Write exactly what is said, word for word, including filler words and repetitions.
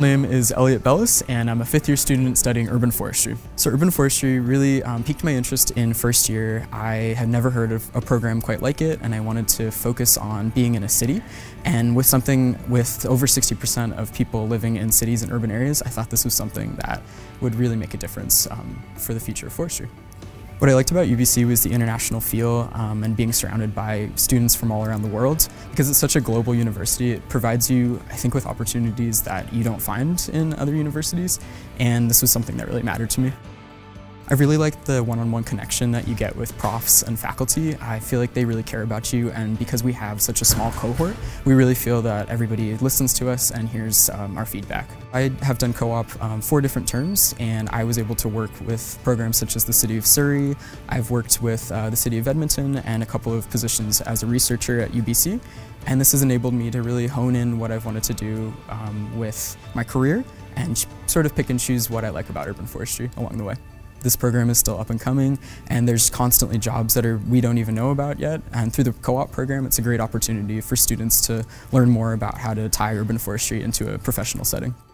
name is Elliot Bellis, and I'm a fifth year student studying urban forestry. So urban forestry really um, piqued my interest in first year. I had never heard of a program quite like it, and I wanted to focus on being in a city. And with something with over sixty percent of people living in cities and urban areas, I thought this was something that would really make a difference um, for the future of forestry. What I liked about U B C was the international feel um, and being surrounded by students from all around the world. Because it's such a global university, it provides you, I think, with opportunities that you don't find in other universities, and this was something that really mattered to me. I really liked the one-on-one connection that you get with profs and faculty. I feel like they really care about you, and because we have such a small cohort, we really feel that everybody listens to us and hears um, our feedback. I have done co-op um, four different terms, and I was able to work with programs such as the City of Surrey. I've worked with uh, the City of Edmonton and a couple of positions as a researcher at U B C, and this has enabled me to really hone in what I've wanted to do um, with my career and sort of pick and choose what I like about urban forestry along the way. This program is still up and coming, and there's constantly jobs that are we don't even know about yet. And through the co-op program, it's a great opportunity for students to learn more about how to tie urban forestry into a professional setting.